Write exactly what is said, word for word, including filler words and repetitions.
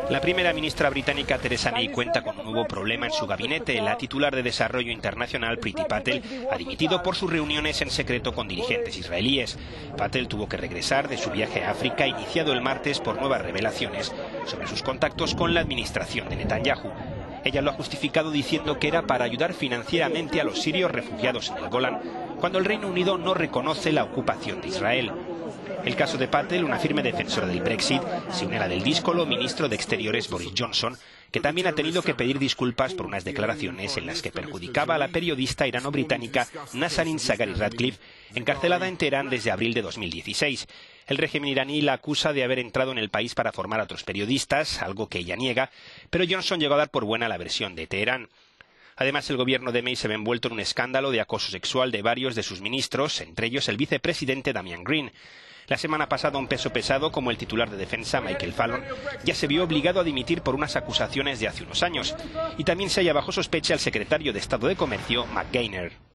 La primera ministra británica Theresa May cuenta con un nuevo problema en su gabinete. La titular de Desarrollo Internacional, Priti Patel, ha dimitido por sus reuniones en secreto con dirigentes israelíes. Patel tuvo que regresar de su viaje a África, iniciado el martes por nuevas revelaciones sobre sus contactos con la administración de Netanyahu. Ella lo ha justificado diciendo que era para ayudar financieramente a los sirios refugiados en el Golán, cuando el Reino Unido no reconoce la ocupación de Israel. El caso de Patel, una firme defensora del Brexit, se une a la del díscolo ministro de Exteriores Boris Johnson, que también ha tenido que pedir disculpas por unas declaraciones en las que perjudicaba a la periodista irano-británica Nazanin Zaghari-Ratcliffe, encarcelada en Teherán desde abril de dos mil dieciséis. El régimen iraní la acusa de haber entrado en el país para formar a otros periodistas, algo que ella niega, pero Johnson llegó a dar por buena la versión de Teherán. Además, el gobierno de May se ve envuelto en un escándalo de acoso sexual de varios de sus ministros, entre ellos el vicepresidente Damian Green. La semana pasada, un peso pesado como el titular de Defensa, Michael Fallon, ya se vio obligado a dimitir por unas acusaciones de hace unos años. Y también se halla bajo sospecha el secretario de Estado de Comercio, Mark Gaynor.